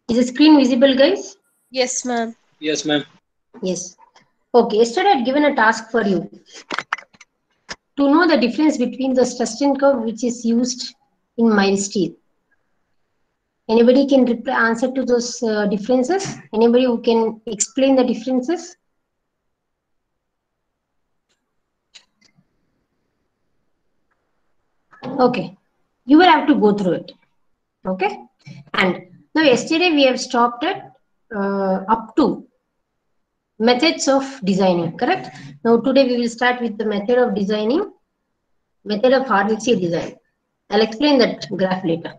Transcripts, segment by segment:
Is the screen visible, guys? Yes, ma'am. Yes, ma'am. Yes. Okay, yesterday I had given a task for you to know the difference between the stress strain curve which is used in mild steel. Anybody can answer to those differences? Anybody who can explain the differences? Okay, you will have to go through it. Okay, and now yesterday we have stopped at up to methods of designing, correct? Now today we will start with the method of designing, method of RCC design. I'll explain that graph later.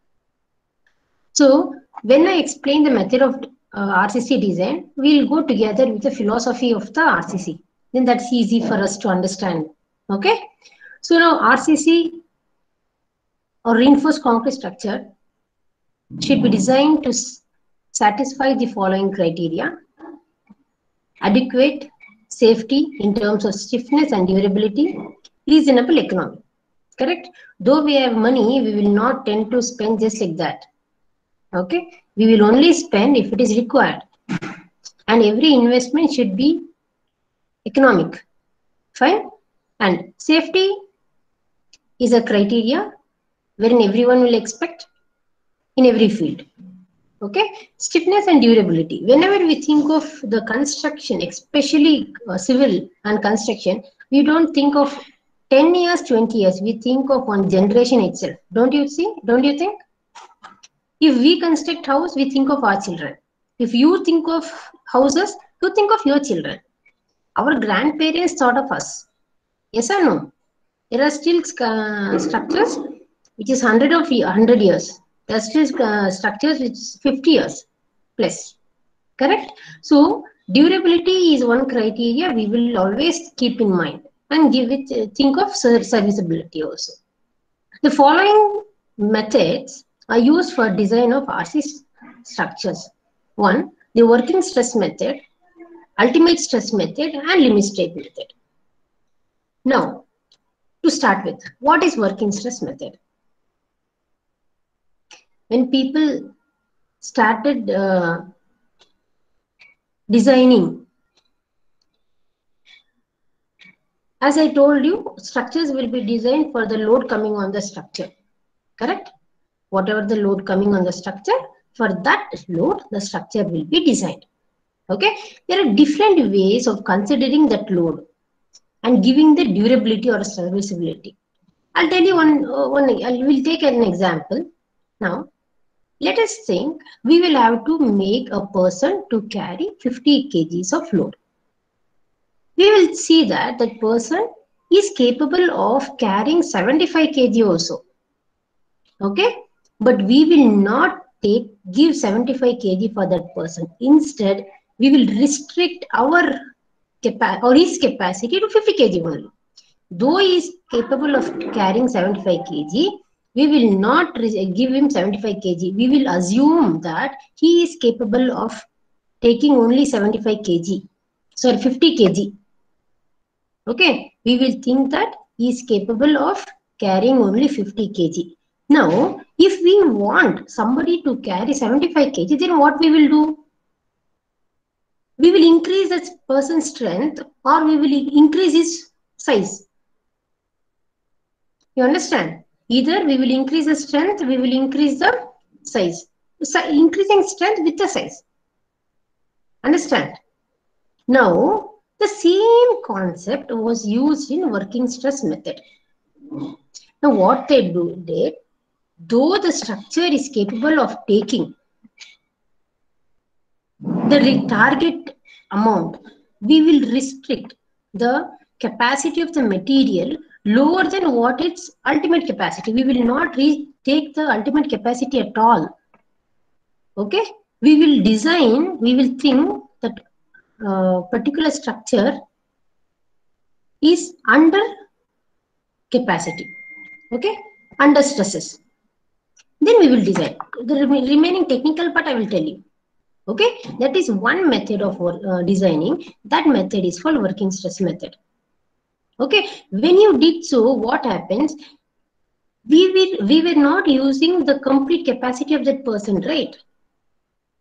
So when I explain the method of RCC design, we'll go together with the philosophy of the RCC. Then that's easy for us to understand. Okay. So now RCC or reinforced concrete structure should be designed to satisfy the following criteria: adequate safety in terms of stiffness and durability, reasonable economy. Correct? Though we have money, we will not tend to spend just like that. Okay? We will only spend if it is required. And every investment should be economic. Fine? And safety is a criteria wherein everyone will expect in every field. Okay, stiffness and durability. Whenever we think of the construction, especially civil and construction, we don't think of 10 years, 20 years. We think of one generation itself. Don't you see? Don't you think? If we construct house, we think of our children. If you think of houses, you think of your children. Our grandparents thought of us. Yes or no? There are still structures which is 100 years. There are still structures which is 50 years plus. Correct? So durability is one criteria we will always keep in mind and give it think of serviceability also. The following methods are used for design of RC structures. One, the working stress method, ultimate stress method, and limit state method. Now, to start with, what is working stress method? When people started designing, as I told you, structures will be designed for the load coming on the structure. Correct? Whatever the load coming on the structure, for that load, the structure will be designed. Okay? There are different ways of considering that load and giving the durability or serviceability. I'll tell you I will take an example. Now, let us think we will have to make a person to carry 50 kgs of load. We will see that that person is capable of carrying 75 kg also. Okay? But we will not give 75 kg for that person. Instead, we will restrict our his capacity to 50 kg only. Though he is capable of carrying 75 kg, we will not give him 75 kg. We will assume that he is capable of taking only 75 kg. Sorry, 50 kg. Okay, we will think that he is capable of carrying only 50 kg. Now, if we want somebody to carry 75 kg, then what we will do? We will increase that person's strength or we will increase his size. You understand? Either we will increase the strength, we will increase the size. Increasing strength with the size. Understand? Now, the same concept was used in working stress method. Now, what they did, though the structure is capable of taking the target amount, we will restrict the capacity of the material lower than what its ultimate capacity. We will not take the ultimate capacity at all. Okay? We will design, we will think that particular structure is under capacity. Okay? Under stresses. Then we will design. The remaining technical part I will tell you. Okay? That is one method of designing. That method is called working stress method. Okay, when you did so, what happens? We were not using the complete capacity of that person, right?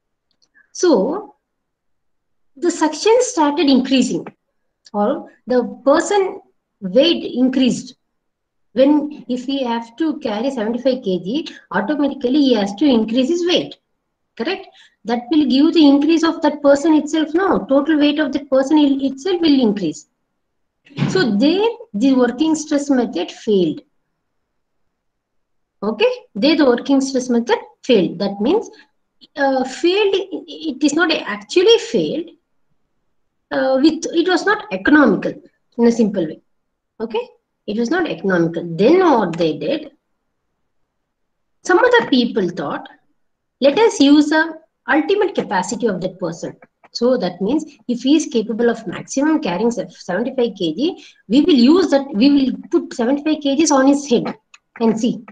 So the suction started increasing, or the person weight increased. When if he has to carry 75 kg, automatically he has to increase his weight. Correct? That will give the increase of that person itself. No, total weight of that person itself will increase. So there, the working stress method failed. Okay, there the working stress method failed. That means failed. It is not actually failed. It was not economical in a simple way. Okay, it was not economical. Then what they did, some other people thought, let us use the ultimate capacity of that person. So that means if he is capable of maximum carrying 75 kg, we will use that. We will put 75 kgs on his head and see.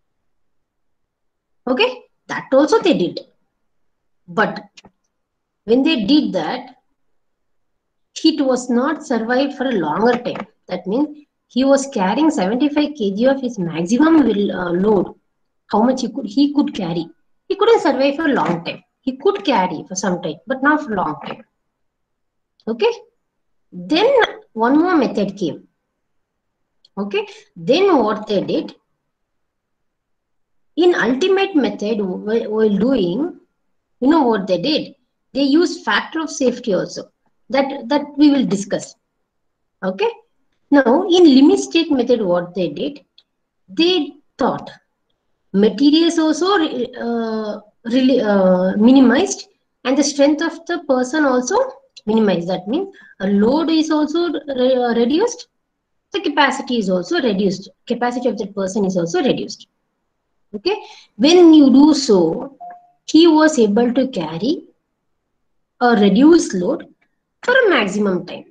Okay, that also they did. But when they did that, it was not survived for a longer time. That means he was carrying 75 kg of his maximum load. How much he could carry. He couldn't survive for a long time. He could carry for some time, but not for a long time. Okay. Then one more method came. Okay. Then what they did, in ultimate method, while doing, you know what they did? They used factor of safety also. That we will discuss. Okay. Now, in limit state method, what they did, they thought materials also minimized, and the strength of the person also minimized. That means a load is also reduced, the capacity is also reduced. Capacity of that person is also reduced. Okay. When you do so, he was able to carry a reduced load for a maximum time.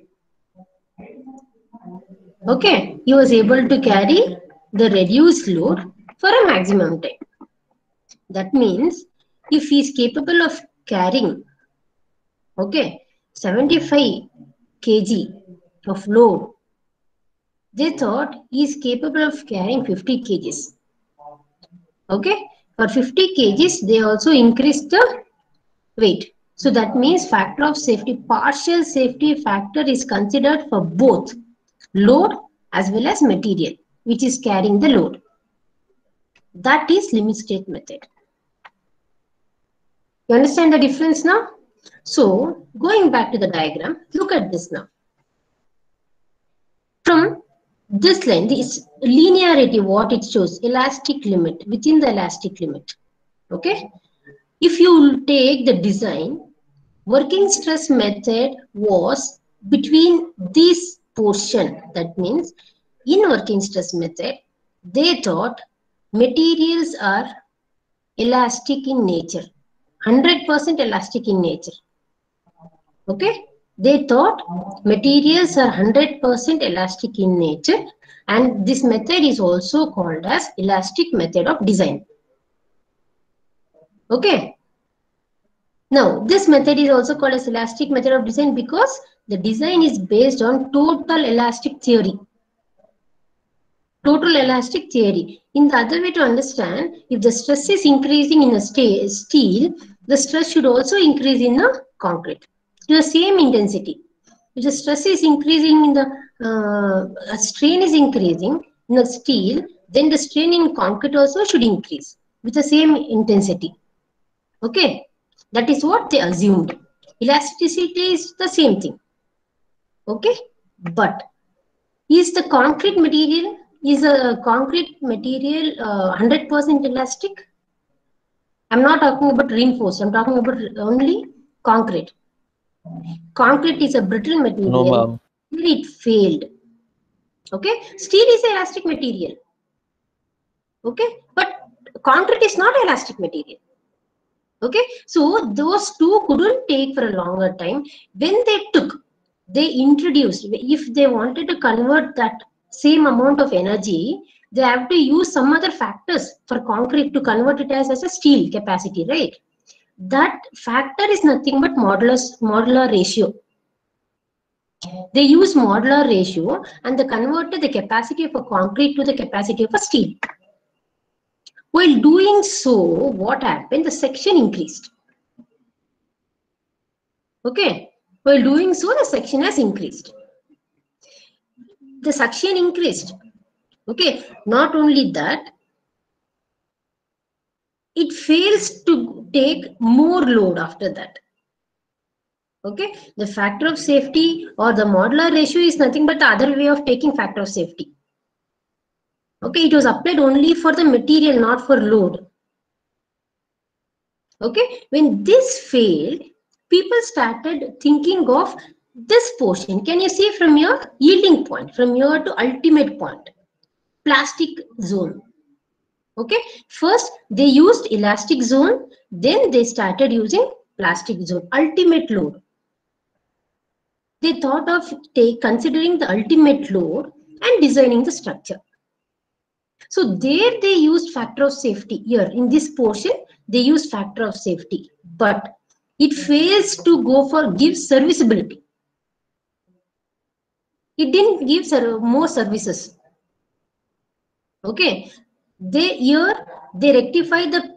Okay, he was able to carry the reduced load for a maximum time. That means if he is capable of carrying, okay, 75 kg of load, they thought he is capable of carrying 50 kgs. Okay, for 50 kgs, they also increased the weight. So that means factor of safety, partial safety factor is considered for both load as well as material, which is carrying the load. That is limit state method. You understand the difference now? So going back to the diagram, look at this now. From this line, this linearity, what it shows, elastic limit, within the elastic limit. Okay. If you take the design, working stress method was between this portion. That means in working stress method, they thought materials are elastic in nature, 100% elastic in nature. Okay, they thought materials are 100% elastic in nature, and this method is also called as elastic method of design. Okay. Now, this method is also called as elastic method of design because the design is based on total elastic theory. Total elastic theory. In the other way to understand, if the stress is increasing in a steel, the stress should also increase in the concrete to the same intensity. If the stress is increasing in the strain is increasing in the steel, then the strain in concrete also should increase with the same intensity. Okay, that is what they assumed. Elasticity is the same thing. Okay, but is the concrete material, is a concrete material 100% elastic? I'm not talking about reinforced. I'm talking about only concrete. Concrete is a brittle material. No, ma'am. It failed. Okay, steel is an elastic material. Okay, but concrete is not elastic material. Okay, so those two couldn't take for a longer time. When they introduced, if they wanted to convert that same amount of energy, they have to use some other factors for concrete to convert it as a steel capacity, right? That factor is nothing but modular ratio. They use modular ratio and they converted the capacity of a concrete to the capacity of a steel. While doing so, what happened? The section increased. Okay, while doing so, the suction has increased. The suction increased. Okay, not only that, it fails to take more load after that. Okay, the factor of safety or the modular ratio is nothing but the other way of taking factor of safety. Okay, it was applied only for the material, not for load. Okay, when this failed, people started thinking of this portion. Can you see from your yielding point, from here to ultimate point, plastic zone? Okay, first they used elastic zone, then they started using plastic zone, ultimate load. They thought of considering the ultimate load and designing the structure. So there they used factor of safety. Here in this portion, they used factor of safety, but it fails to go for give serviceability. It didn't give more services. Okay, they rectified the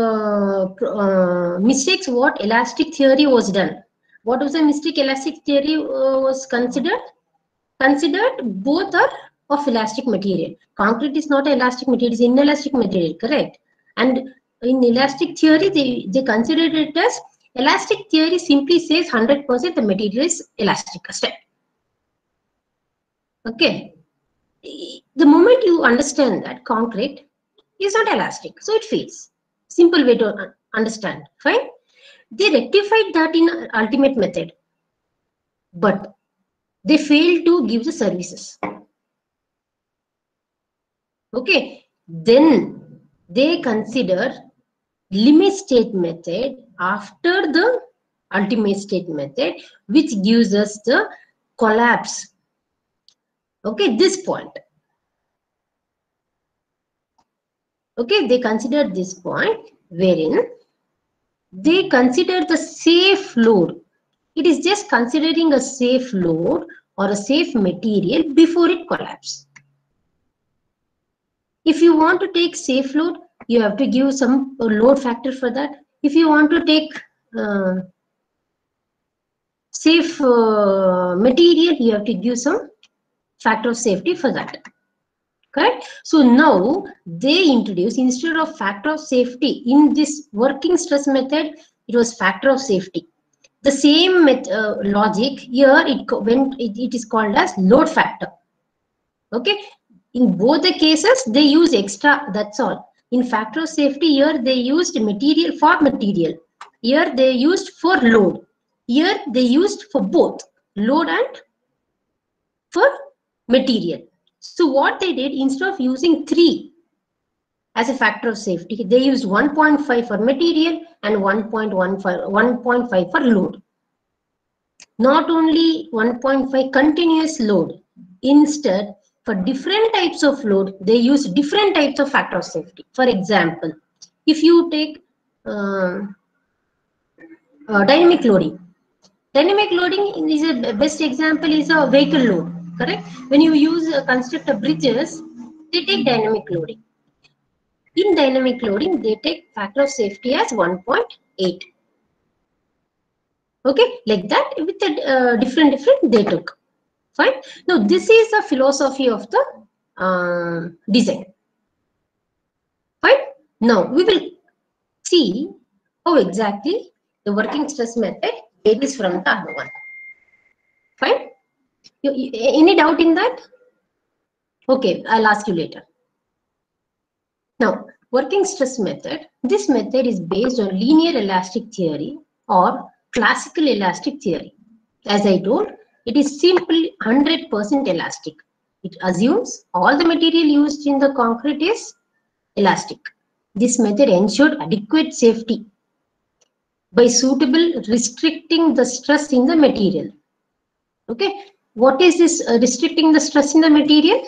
mistakes what elastic theory was done. What was the mistake elastic theory was considered? Considered both are of elastic material. Concrete is not elastic material, it is inelastic material, correct? And in elastic theory, they considered it as elastic theory simply says 100% the material is elastic. Okay. The moment you understand that concrete is not elastic, so it fails. Simple way to understand. Fine. They rectified that in ultimate method, but they failed to give the services. Okay, then they consider limit state method after the ultimate state method, which gives us the collapse. Okay, this point. Okay, they consider this point wherein they consider the safe load. It is just considering a safe load or a safe material before it collapses. If you want to take safe load, you have to give some load factor for that. If you want to take safe material, you have to give some factor of safety for that. Correct? So now they introduce, instead of factor of safety in this working stress method, it was factor of safety. The same logic here, it is called as load factor. Okay, in both the cases they use extra, that's all. In factor of safety, here they used material for material, here they used for load, here they used for both load and for material. So what they did, instead of using 3 as a factor of safety, they used 1.5 for material and 1.5 for load. Not only 1.5 continuous load, instead for different types of load, they use different types of factor of safety. For example, if you take dynamic loading. Dynamic loading is a best example is a vehicle load, correct? When you use construct of bridges, they take dynamic loading. In dynamic loading, they take factor of safety as 1.8. Okay, like that with the different they took. Fine. Now this is the philosophy of the design. Fine. Now we will see how exactly the working stress method varies from the other one. Fine. Any doubt in that? Okay, I'll ask you later. Now, working stress method. This method is based on linear elastic theory or classical elastic theory. As I told, it is simply 100% elastic. It assumes all the material used in the concrete is elastic. This method ensured adequate safety by suitable restricting the stress in the material. Okay, what is this restricting the stress in the material?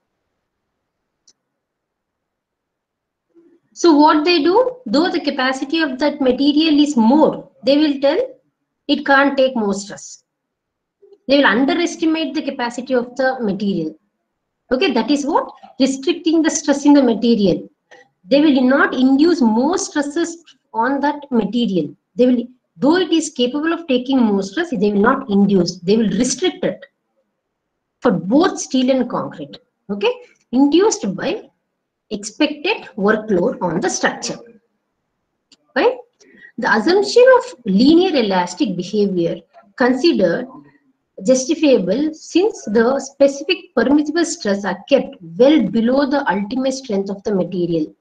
So what they do, though the capacity of that material is more, they will tell it can't take more stress. They will underestimate the capacity of the material. Okay, that is what? Restricting the stress in the material. They will not induce more stresses on that material. They will Though it is capable of taking more stress, they will not induce, they will restrict it for both steel and concrete. Okay, induced by expected workload on the structure. Right? The assumption of linear elastic behavior considered justifiable since the specific permissible stress are kept well below the ultimate strength of the material.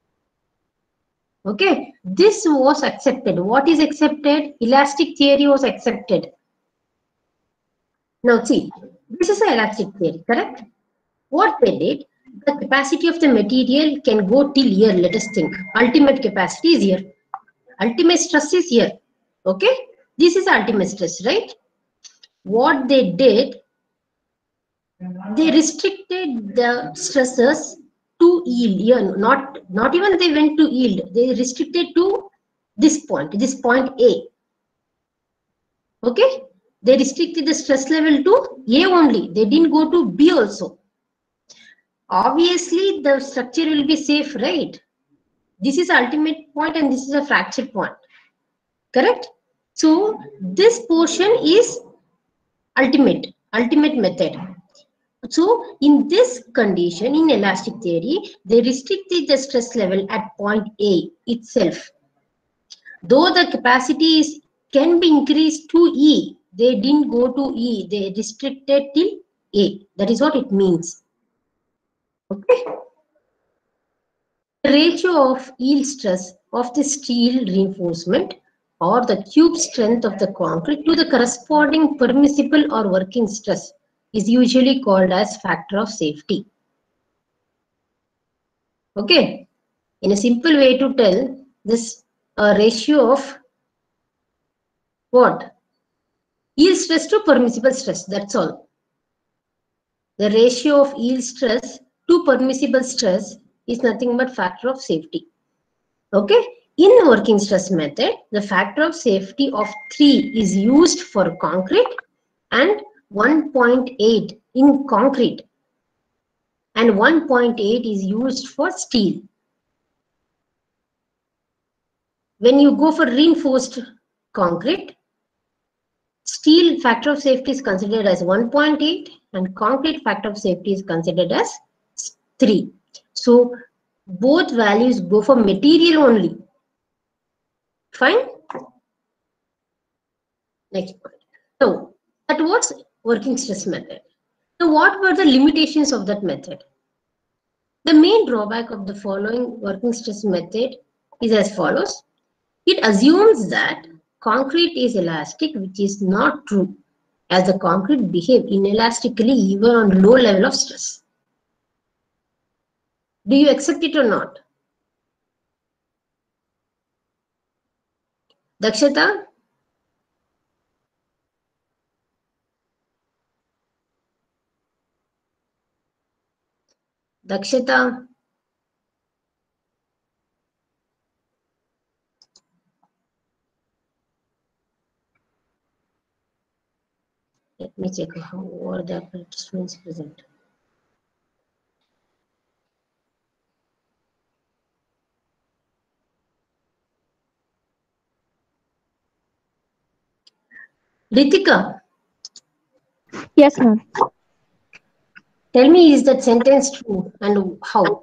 Okay, this was accepted. What is accepted? Elastic theory was accepted. Now see, this is an elastic theory, correct? What they did, the capacity of the material can go till here, let us think. Ultimate capacity is here. Ultimate stress is here. Okay, this is ultimate stress, right? What they did, they restricted the stresses to yield. Yeah, not even they went to yield. They restricted to this point A. Okay, they restricted the stress level to A only. They didn't go to B also. Obviously, the structure will be safe, right? This is ultimate point and this is a fracture point. Correct? So this portion is ultimate method. So in this condition, in elastic theory, they restricted the stress level at point A itself. Though the capacity can be increased to E, they didn't go to E, they restricted till A. That is what it means. Okay. The ratio of yield stress of the steel reinforcement or the cube strength of the concrete to the corresponding permissible or working stress is usually called as factor of safety. Okay, in a simple way to tell this ratio of what? Yield stress to permissible stress, that's all. The ratio of yield stress to permissible stress is nothing but factor of safety. Okay, in the working stress method, the factor of safety of 3 is used for concrete and 1.8 in concrete and 1.8 is used for steel. When you go for reinforced concrete, steel factor of safety is considered as 1.8 and concrete factor of safety is considered as 3. So both values go for material only. Fine. Next point. So that was working stress method. So what were the limitations of that method? The main drawback of the following working stress method is as follows. It assumes that concrete is elastic, which is not true, as the concrete behave inelastically even on low level of stress. Do you accept it or not? Dakshata? Dakshata? Let me check how are the participants present. Ritika? Yes, ma'am. Tell me, is that sentence true and how?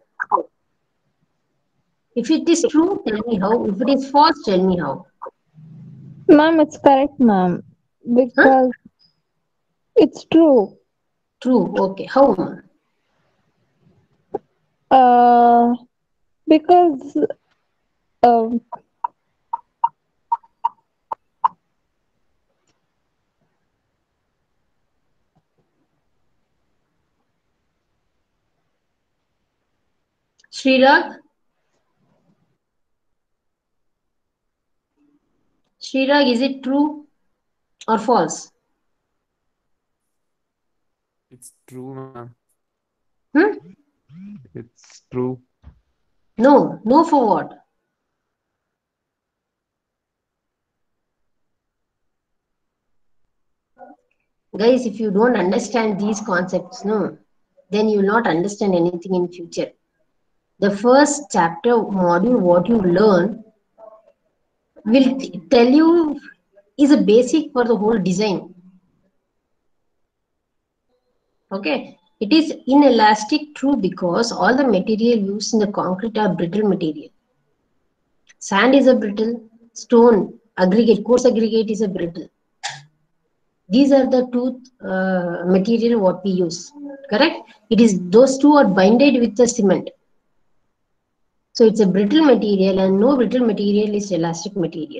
If it is true, tell me how. If it is false, tell me how. Ma'am, it's correct, ma'am. Huh? Because it's true. True. Okay. How? Uh, because um, Srirag? Srirag, is it true or false? It's true, ma'am. Hmm? It's true. No. No for what? Guys, if you don't understand these concepts, no, then you will not understand anything in future. The first chapter module, what you learn, will tell you is a basic for the whole design. Okay, it is inelastic, true, because all the material used in the concrete are brittle material. Sand is a brittle, stone, aggregate, coarse aggregate is a brittle. These are the two material what we use, correct? It is those two are binded with the cement. So it's a brittle material, and no brittle material is elastic material.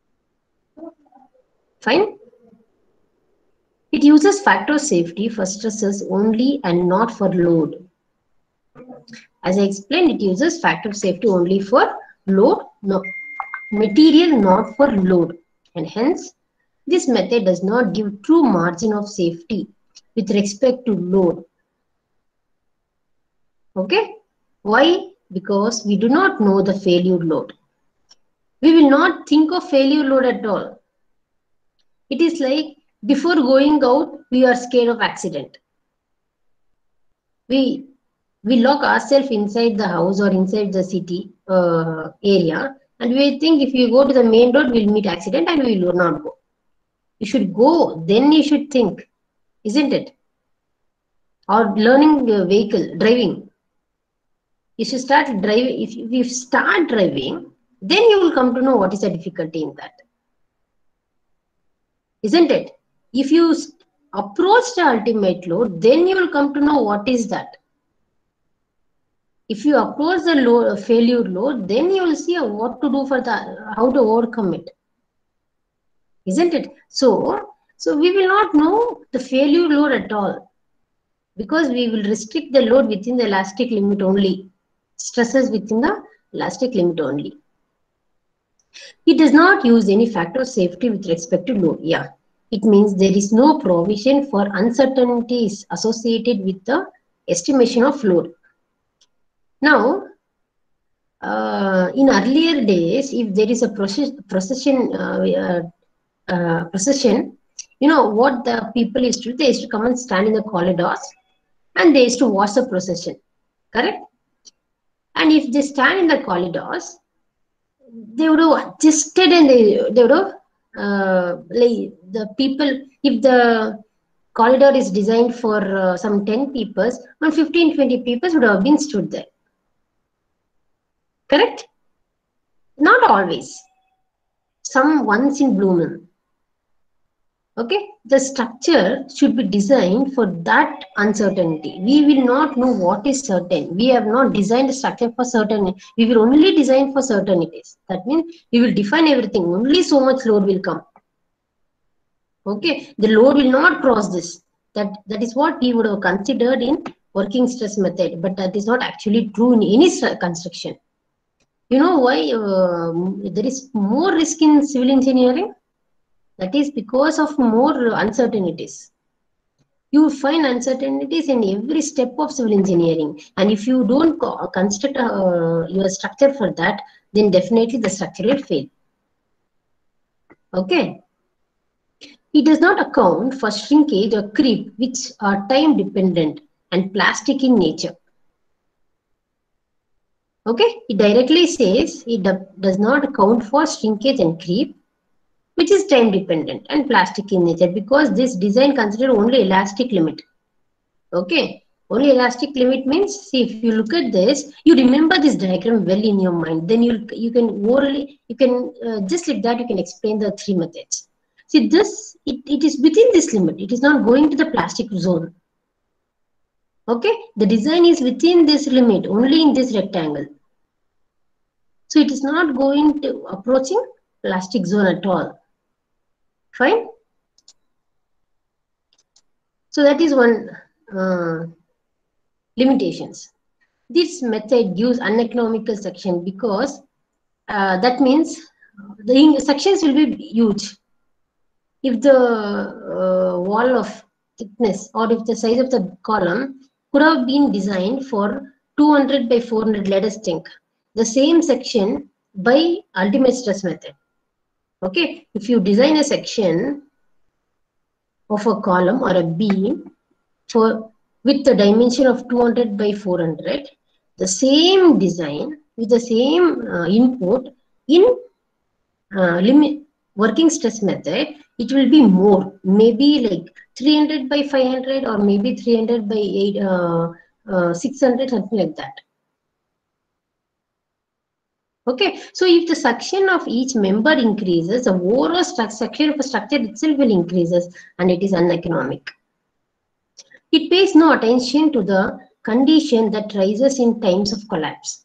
Fine. It uses factor of safety for stresses only and not for load. As I explained, it uses factor of safety only for load, no material, not for load, and hence this method does not give true margin of safety with respect to load. Okay, why? Because we do not know the failure load. We will not think of failure load at all. It is like before going out, we are scared of accident. We lock ourselves inside the house or inside the city area, and we think if you go to the main road, we'll meet accident and we will not go. You should go, then you should think, isn't it? Or learning vehicle, driving. You should start driving. If you start driving, then you will come to know what is the difficulty in that. Isn't it? If you approach the ultimate load, then you will come to know what is that. If you approach the failure load, then you will see what to do for how to overcome it. Isn't it? So we will not know the failure load at all, because we will restrict the load within the elastic limit only. Stresses within the elastic limit only. It does not use any factor of safety with respect to load. Yeah, it means there is no provision for uncertainties associated with the estimation of load. Now, in earlier days, if there is a procession, you know what the people used to do? They used to come and stand in the corridors, and they used to watch the procession. Correct? And if they stand in the corridors, they would have adjusted, and they would have like the people. If the corridor is designed for some 10 people, 15-20 people would have been stood there. Correct? Not always. Some once in blue moon. Okay, the structure should be designed for that uncertainty. We will not know what is certain. We have not designed a structure for certain. We will only design for certainties. That means we will define everything. Only so much load will come. Okay, the load will not cross this. That is what we would have considered in working stress method, but that is not actually true in any construction. You know why there is more risk in civil engineering? That is because of more uncertainties. You find uncertainties in every step of civil engineering, and if you don't construct your structure for that, then definitely the structure will fail. Okay. It does not account for shrinkage or creep, which are time dependent and plastic in nature. Okay, it directly says it does not account for shrinkage and creep, which is time dependent and plastic in nature, because this design consider only elastic limit. Okay, only elastic limit means, see, if you look at this, you remember this diagram well in your mind, then you can orally, you can just like that you can explain the three methods. See, this it is within this limit. It is not going to the plastic zone. Okay, the design is within this limit, only in this rectangle. So it is not going to approaching plastic zone at all. Fine. So that is one limitations. This method gives uneconomical section because that means the sections will be huge. If the wall of thickness or if the size of the column could have been designed for 200 by 400, let us think, the same section by ultimate stress method. Okay, if you design a section of a column or a beam with the dimension of 200 by 400, the same design with the same input in working stress method, it will be more, maybe like 300 by 500 or maybe 300 by 600, something like that. Okay, so if the suction of each member increases, the overall suction of a structure itself will increases, and it is uneconomic. It pays no attention to the condition that rises in times of collapse.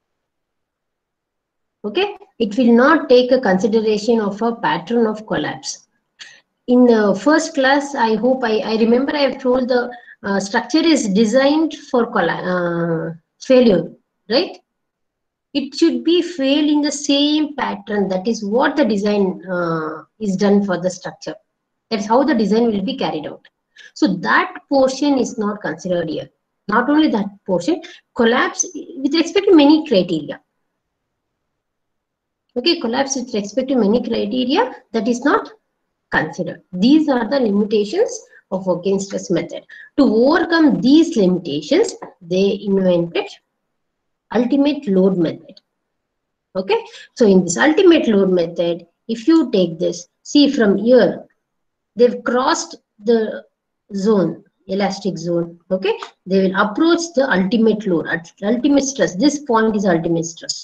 Okay, it will not take a consideration of a pattern of collapse. In the first class, I hope I remember I have told the structure is designed for failure, right? It should be fail in the same pattern. That is what the design is done for the structure. That's how the design will be carried out. So that portion is not considered here. Not only that portion, collapse with respect to many criteria. Okay, collapse with respect to many criteria, that is not considered. These are the limitations of working stress method. To overcome these limitations, they invented ultimate load method. Okay, so in this ultimate load method, if you take this, see from here, they've crossed the zone, elastic zone. Okay, they will approach the ultimate load, ultimate stress. This point is ultimate stress.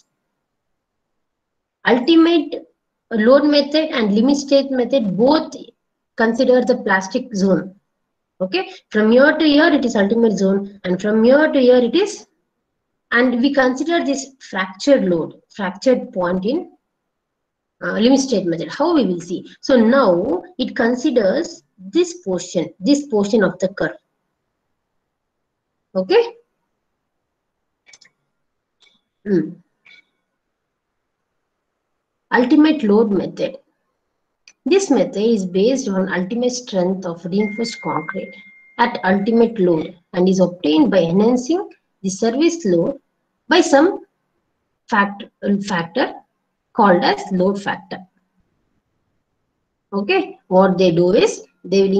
Ultimate load method and limit state method both consider the plastic zone. Okay, from here to here it is ultimate zone, and from here to here it is, and we consider this fractured load, fractured point in limit state method. How we will see? So now it considers this portion of the curve. Okay. Ultimate load method. This method is based on ultimate strength of reinforced concrete at ultimate load and is obtained by enhancing the service load by some factor called as load factor. Okay, what they do is they will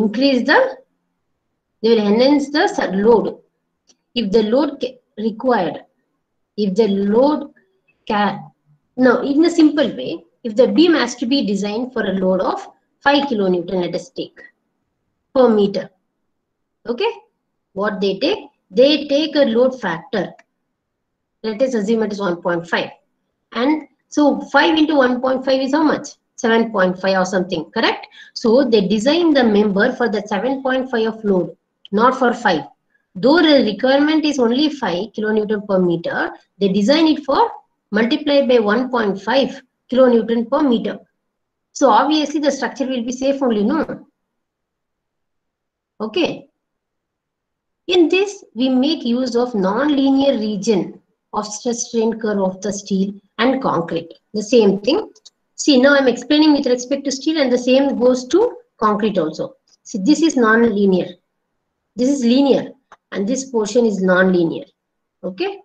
enhance the load. If the load required, if the load now in a simple way, if the beam has to be designed for a load of 5 kilonewton, let us take, per meter. Okay, what they take a load factor. Let us assume it is 1.5, and so 5 into 1.5 is how much? 7.5 or something, correct? So they design the member for the 7.5 of load, not for 5. Though the requirement is only 5 kilonewton per meter, they design it for multiplied by 1.5 kilonewton per meter. So obviously the structure will be safe only, no? Okay. In this, we make use of non-linear region of stress strain curve of the steel and concrete. The same thing. See, now I'm explaining with respect to steel, and the same goes to concrete also. See, this is non-linear. This is linear, and this portion is non-linear. Okay.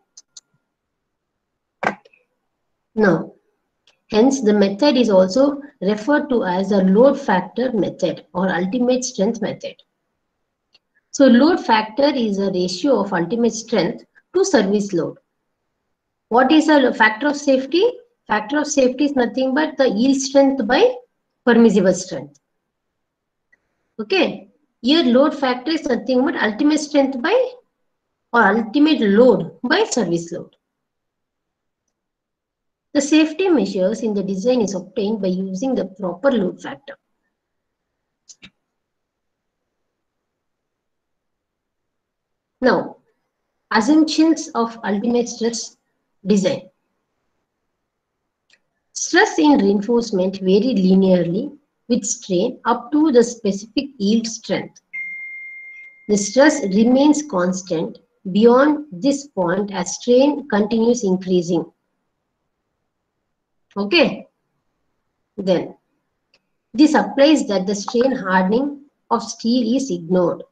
Now, hence the method is also referred to as a load factor method or ultimate strength method. So load factor is a ratio of ultimate strength to service load. What is a factor of safety? Factor of safety is nothing but the yield strength by permissible strength. Okay. Here load factor is nothing but ultimate strength by or ultimate load by service load. The safety measures in the design is obtained by using the proper load factor. Now, assumptions of ultimate stress design. Stress in reinforcement vary linearly with strain up to the specific yield strength. The stress remains constant beyond this point as strain continues increasing. Okay. Then, this applies that the strain hardening of steel is ignored.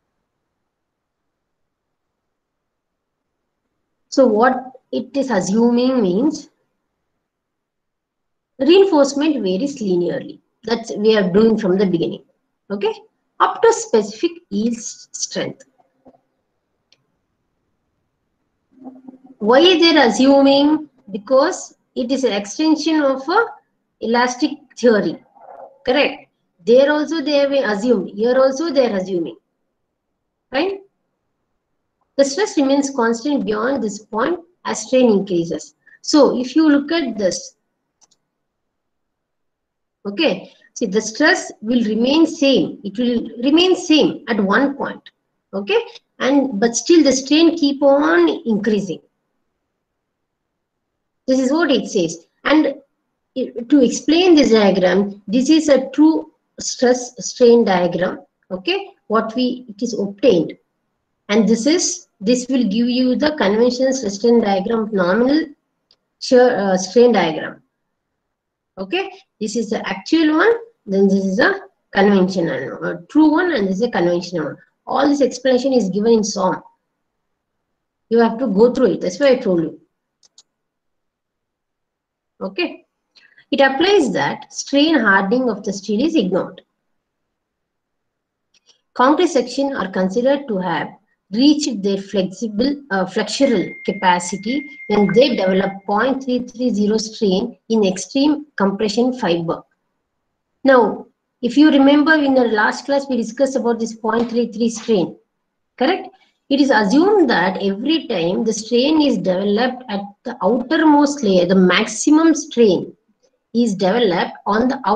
So what it is assuming means reinforcement varies linearly. That's we are doing from the beginning. Okay, up to specific yield strength. Why they are assuming? Because it is an extension of a elastic theory, correct? There also they have assumed, here also they are assuming, right? The stress remains constant beyond this point as strain increases. So if you look at this, okay, see the stress will remain same. It will remain same at one point, okay, and but still the strain keep on increasing. This is what it says. And to explain this diagram, this is a true stress strain diagram. Okay, it is obtained, and this will give you the conventional stress strain diagram of nominal strain diagram. Okay, this is the actual one. Then this is a conventional, true one, and this is a conventional one. All this explanation is given in SOM. You have to go through it. That's why I told you. Okay. It applies that strain hardening of the steel is ignored. Concrete sections are considered to have reached their flexural capacity when they develop 0.330 strain in extreme compression fiber. Now, if you remember in the last class, we discussed about this 0.33 strain, correct? It is assumed that every time the strain is developed at the outermost layer, the maximum strain is developed on the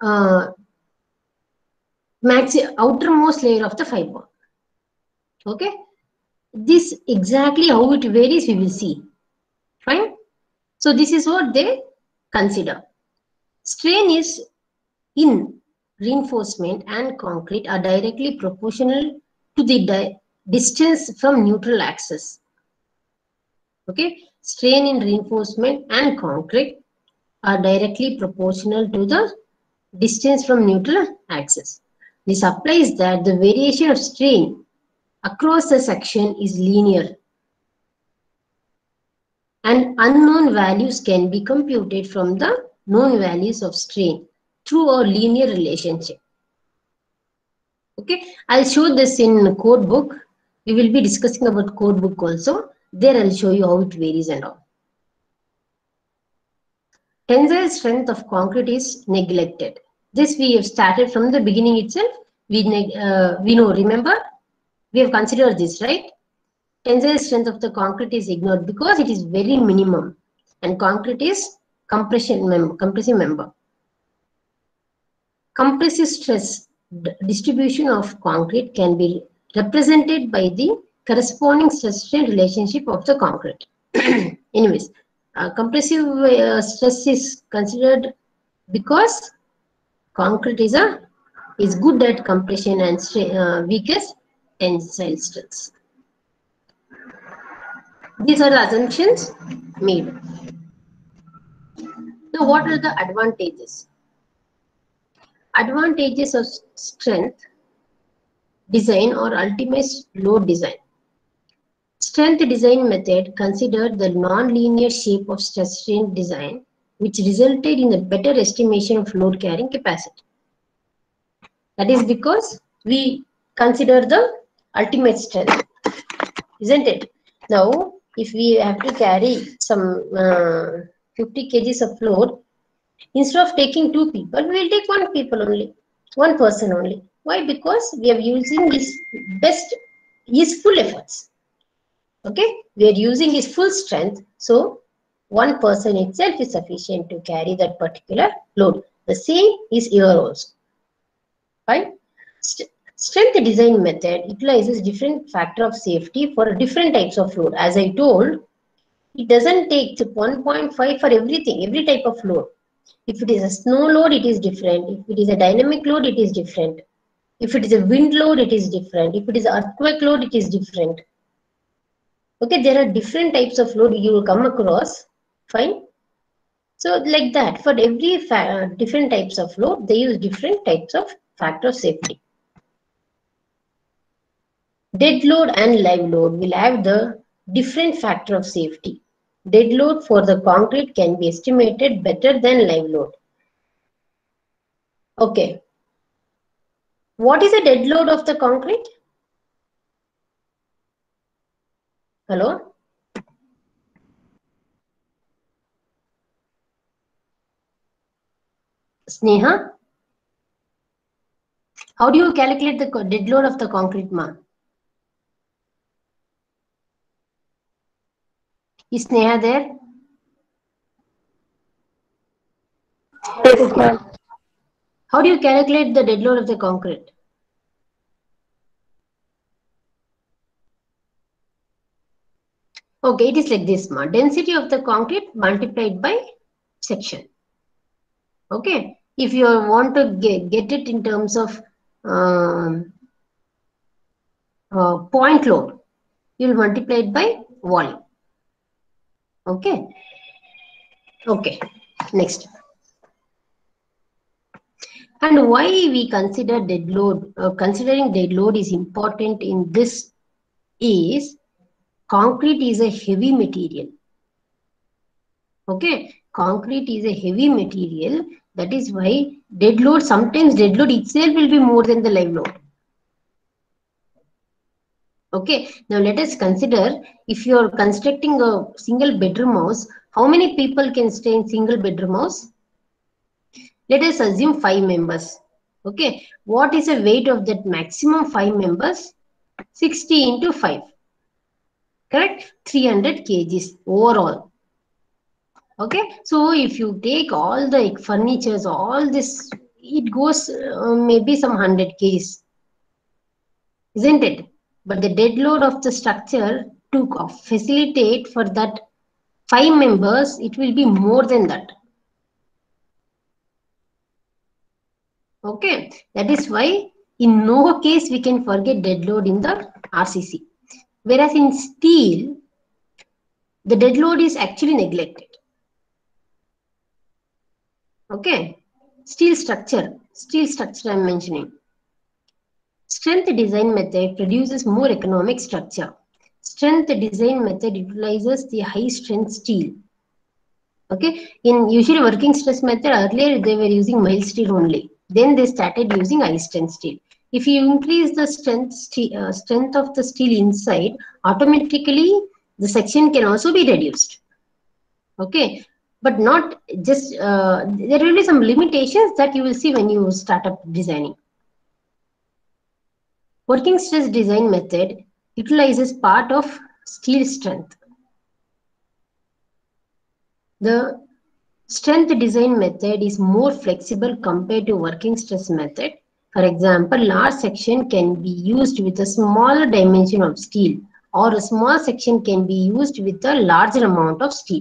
outermost layer of the fiber. Okay, this exactly how it varies we will see. Fine. So this is what they consider. Strain is in reinforcement and concrete are directly proportional to the distance from neutral axis. Okay, strain in reinforcement and concrete are directly proportional to the distance from neutral axis. This implies that the variation of strain across the section is linear and unknown values can be computed from the known values of strain through a linear relationship. Okay, I'll show this in code book. We will be discussing about code book also. There I'll show you how it varies and all. Tensile strength of concrete is neglected. This we have started from the beginning itself. We know, remember, we have considered this, right? Tensile strength of the concrete is ignored because it is very minimum, and concrete is compressive member. Compressive stress distribution of concrete can be represented by the corresponding stress strain relationship of the concrete. Anyways, compressive stress is considered because concrete is good at compression and weakest tensile stress. These are the assumptions made. Now, what are the advantages? Advantages of strength design or ultimate load design. Strength design method considered the non-linear shape of stress strain design, which resulted in a better estimation of load carrying capacity. That is because we consider the ultimate strength, isn't it? Now, if we have to carry some 50 kgs of load, instead of taking two people, we will take one person only. Why? Because we are using his full efforts. Okay, we are using his full strength, so one person itself is sufficient to carry that particular load. The same is here also. Right? Strength design method utilizes different factor of safety for different types of load. As I told, it doesn't take 1.5 for everything, every type of load. If it is a snow load, it is different. If it is a dynamic load, it is different. If it is a wind load, it is different. If it is an earthquake load, it is different. Okay, there are different types of load you will come across. Fine. So like that, for every different types of load, they use different types of factor of safety. Dead load and live load will have the different factor of safety. Dead load for the concrete can be estimated better than live load. Okay. What is the dead load of the concrete? Hello? Sneha, how do you calculate the dead load of the concrete, ma? Is Sneha there? Yes, ma'am. How do you calculate the dead load of the concrete? Okay, it is like this, ma. Density of the concrete multiplied by section. Okay, if you want to get it in terms of point load, you will multiply it by volume. Okay. Okay. Next. And why we consider dead load? Considering dead load is important in this is concrete is a heavy material. Okay, concrete is a heavy material. That is why dead load, sometimes dead load itself will be more than the live load. Okay, now let us consider if you are constructing a single bedroom house, how many people can stay in single bedroom house? Let us assume 5 members. Okay, what is the weight of that maximum 5 members? 60 into 5. Correct? 300 kgs overall. Okay, so if you take all the furnitures, all this, it goes maybe some 100 kgs, isn't it? But the dead load of the structure to facilitate for that 5 members, it will be more than that. Okay, that is why in no case we can forget dead load in the RCC. Whereas in steel, the dead load is actually neglected. Okay, steel structure I'm mentioning. Strength design method produces more economic structure. Strength design method utilizes the high strength steel. Okay, in usually working stress method, earlier they were using mild steel only. Then they started using high strength steel. If you increase the strength of the steel inside, automatically the section can also be reduced. Okay, but not just, there will be some limitations that you will see when you start up designing. Working stress design method utilizes part of steel strength. The strength design method is more flexible compared to working stress method. For example, large section can be used with a smaller dimension of steel, or a small section can be used with a larger amount of steel.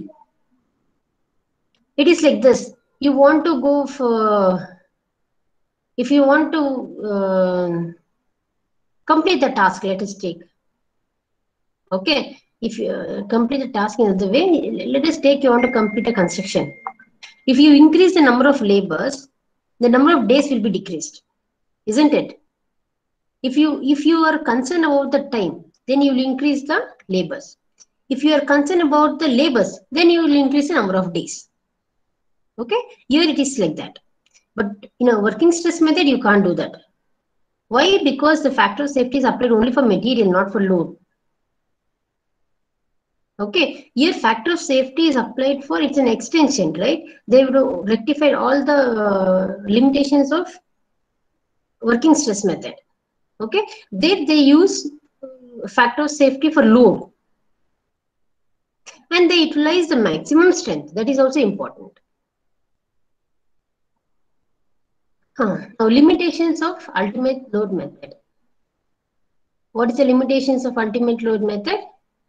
It is like this. You want to go for, if you want to complete the task, let us take. Okay, if you complete the task in the way, let us take you want to complete a construction. If you increase the number of labors, the number of days will be decreased, isn't it? If you are concerned about the time, then you will increase the labors. If you are concerned about the labors, then you will increase the number of days. Okay, here it is like that. But in a working stress method, you can't do that. Why? Because the factor of safety is applied only for material, not for load. Okay, here factor of safety is applied for, it's an extension, right? They would rectify all the limitations of working stress method. Okay, they use factor of safety for load, and they utilize the maximum strength. That is also important. Now, limitations of ultimate load method. What is the limitations of ultimate load method?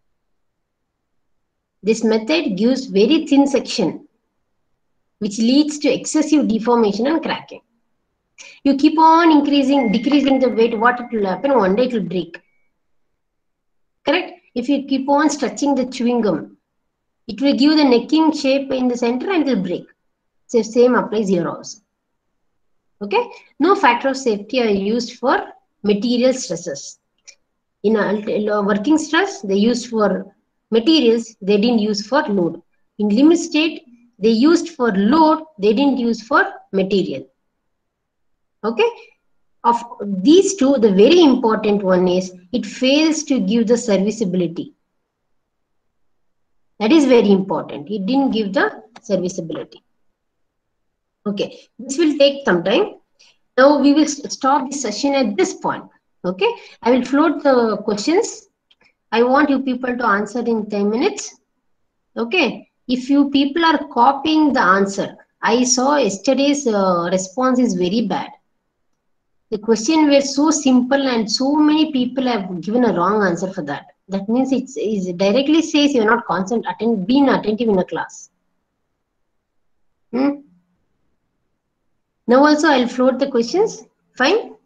This method gives very thin section, which leads to excessive deformation and cracking. You keep on decreasing the weight, what it will happen? One day it will break. Correct? If you keep on stretching the chewing gum, it will give the necking shape in the center and it will break. So same applies here also. Okay? No factor of safety are used for material stresses. In a working stress, they used for materials, they didn't use for load. In limit state, they used for load, they didn't use for material. Okay? Of these two, the very important one is it fails to give the serviceability. That is very important. It didn't give the serviceability. Okay, this will take some time. Now we will stop the session at this point. Okay, I will float the questions. I want you people to answer in 10 minutes. Okay, if you people are copying the answer, I saw yesterday's response is very bad. The question were so simple and so many people have given a wrong answer for that. That means it directly says you're not being attentive in a class. Now also I'll float the questions. Fine.